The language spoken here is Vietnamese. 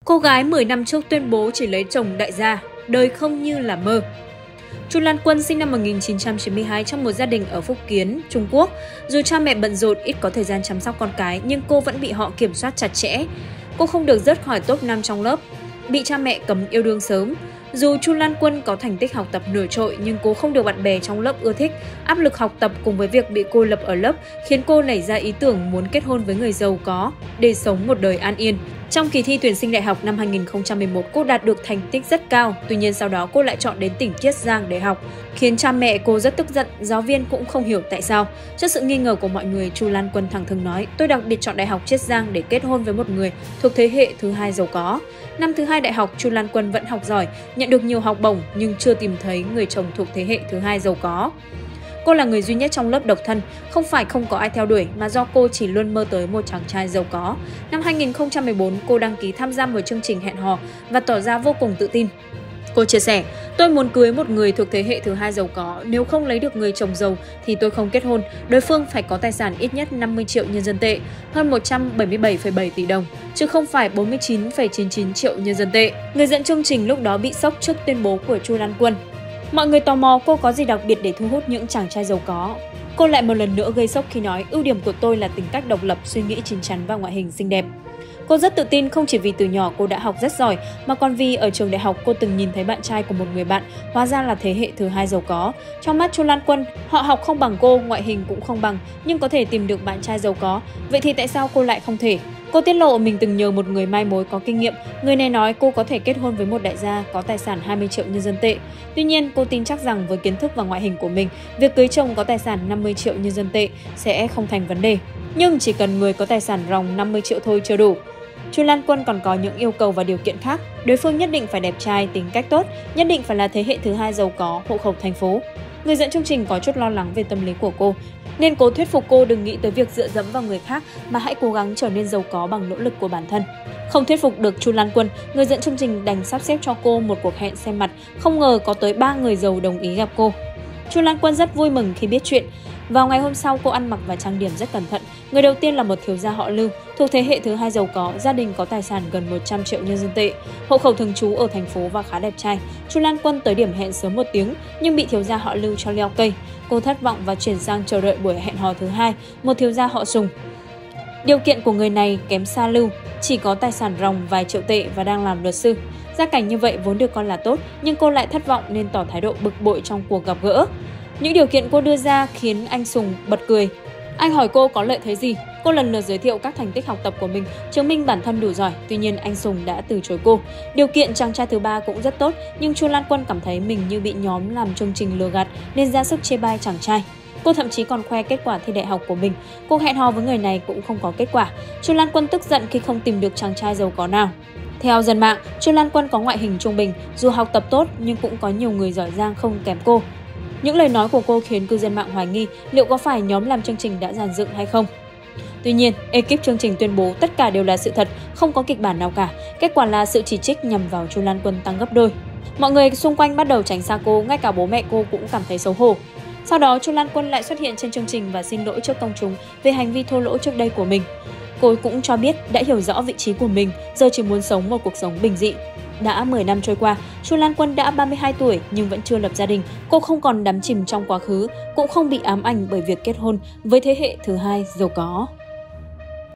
Cô gái 10 năm trước tuyên bố chỉ lấy chồng đại gia, đời không như là mơ. Chu Lan Quân sinh năm 1992 trong một gia đình ở Phúc Kiến, Trung Quốc. Dù cha mẹ bận rộn ít có thời gian chăm sóc con cái nhưng cô vẫn bị họ kiểm soát chặt chẽ. Cô không được rớt khỏi top 5 trong lớp, bị cha mẹ cấm yêu đương sớm. Dù Chu Lan Quân có thành tích học tập nổi trội nhưng cô không được bạn bè trong lớp ưa thích. Áp lực học tập cùng với việc bị cô lập ở lớp khiến cô nảy ra ý tưởng muốn kết hôn với người giàu có để sống một đời an yên. Trong kỳ thi tuyển sinh đại học năm 2011, cô đạt được thành tích rất cao, tuy nhiên sau đó cô lại chọn đến tỉnh Chiết Giang để học, khiến cha mẹ cô rất tức giận, giáo viên cũng không hiểu tại sao. Trước sự nghi ngờ của mọi người, Chu Lan Quân thẳng thừng nói: "Tôi đặc biệt chọn Đại học Chiết Giang để kết hôn với một người thuộc thế hệ thứ hai giàu có." Năm thứ hai đại học, Chu Lan Quân vẫn học giỏi, nhận được nhiều học bổng nhưng chưa tìm thấy người chồng thuộc thế hệ thứ hai giàu có. Cô là người duy nhất trong lớp độc thân, không phải không có ai theo đuổi mà do cô chỉ luôn mơ tới một chàng trai giàu có. Năm 2014, cô đăng ký tham gia một chương trình hẹn hò và tỏ ra vô cùng tự tin. Cô chia sẻ: "Tôi muốn cưới một người thuộc thế hệ thứ hai giàu có, nếu không lấy được người chồng giàu thì tôi không kết hôn. Đối phương phải có tài sản ít nhất 50 triệu nhân dân tệ, hơn 177,7 tỷ đồng, chứ không phải 49,99 triệu nhân dân tệ." Người dẫn chương trình lúc đó bị sốc trước tuyên bố của Chu Lan Quân. Mọi người tò mò cô có gì đặc biệt để thu hút những chàng trai giàu có. Cô lại một lần nữa gây sốc khi nói: "Ưu điểm của tôi là tính cách độc lập, suy nghĩ chín chắn và ngoại hình xinh đẹp." Cô rất tự tin không chỉ vì từ nhỏ cô đã học rất giỏi mà còn vì ở trường đại học cô từng nhìn thấy bạn trai của một người bạn hóa ra là thế hệ thứ hai giàu có. Trong mắt Chu Lan Quân, họ học không bằng cô, ngoại hình cũng không bằng nhưng có thể tìm được bạn trai giàu có. Vậy thì tại sao cô lại không thể? Cô tiết lộ mình từng nhờ một người mai mối có kinh nghiệm. Người này nói cô có thể kết hôn với một đại gia có tài sản 20 triệu nhân dân tệ. Tuy nhiên, cô tin chắc rằng với kiến thức và ngoại hình của mình, việc cưới chồng có tài sản 50 triệu nhân dân tệ sẽ không thành vấn đề. Nhưng chỉ cần người có tài sản ròng 50 triệu thôi chưa đủ. Chu Lan Quân còn có những yêu cầu và điều kiện khác. Đối phương nhất định phải đẹp trai, tính cách tốt, nhất định phải là thế hệ thứ hai giàu có, hộ khẩu thành phố. Người dẫn chương trình có chút lo lắng về tâm lý của cô, nên cố thuyết phục cô đừng nghĩ tới việc dựa dẫm vào người khác mà hãy cố gắng trở nên giàu có bằng nỗ lực của bản thân. Không thuyết phục được Chu Lan Quân, người dẫn chương trình đành sắp xếp cho cô một cuộc hẹn xem mặt, không ngờ có tới 3 người giàu đồng ý gặp cô. Chu Lan Quân rất vui mừng khi biết chuyện. Vào ngày hôm sau, cô ăn mặc và trang điểm rất cẩn thận. Người đầu tiên là một thiếu gia họ Lưu, thuộc thế hệ thứ hai giàu có, gia đình có tài sản gần 100 triệu nhân dân tệ, hộ khẩu thường trú ở thành phố và khá đẹp trai. Chu Lan Quân tới điểm hẹn sớm 1 tiếng nhưng bị thiếu gia họ Lưu cho leo cây. Cô thất vọng và chuyển sang chờ đợi buổi hẹn hò thứ hai, một thiếu gia họ Sùng. Điều kiện của người này kém xa Lưu, chỉ có tài sản ròng vài triệu tệ và đang làm luật sư. Gia cảnh như vậy vốn được coi là tốt, nhưng cô lại thất vọng nên tỏ thái độ bực bội trong cuộc gặp gỡ. Những điều kiện cô đưa ra khiến anh Sùng bật cười. Anh hỏi cô có lợi thế gì? Cô lần lượt giới thiệu các thành tích học tập của mình, chứng minh bản thân đủ giỏi. Tuy nhiên anh Sùng đã từ chối cô. Điều kiện chàng trai thứ ba cũng rất tốt, nhưng Chu Lan Quân cảm thấy mình như bị nhóm làm chương trình lừa gạt nên ra sức chê bai chàng trai. Cô thậm chí còn khoe kết quả thi đại học của mình. Cuộc hẹn hò với người này cũng không có kết quả. Chu Lan Quân tức giận khi không tìm được chàng trai giàu có nào. Theo dân mạng, Chu Lan Quân có ngoại hình trung bình, dù học tập tốt nhưng cũng có nhiều người giỏi giang không kém cô. Những lời nói của cô khiến cư dân mạng hoài nghi liệu có phải nhóm làm chương trình đã dàn dựng hay không. Tuy nhiên, ekip chương trình tuyên bố tất cả đều là sự thật, không có kịch bản nào cả. Kết quả là sự chỉ trích nhằm vào Chu Lan Quân tăng gấp đôi. Mọi người xung quanh bắt đầu tránh xa cô, ngay cả bố mẹ cô cũng cảm thấy xấu hổ. Sau đó, Chu Lan Quân lại xuất hiện trên chương trình và xin lỗi trước công chúng về hành vi thô lỗ trước đây của mình. Cô cũng cho biết đã hiểu rõ vị trí của mình, giờ chỉ muốn sống một cuộc sống bình dị. Đã 10 năm trôi qua, Chu Lan Quân đã 32 tuổi nhưng vẫn chưa lập gia đình. Cô không còn đắm chìm trong quá khứ, cũng không bị ám ảnh bởi việc kết hôn với thế hệ thứ hai giàu có.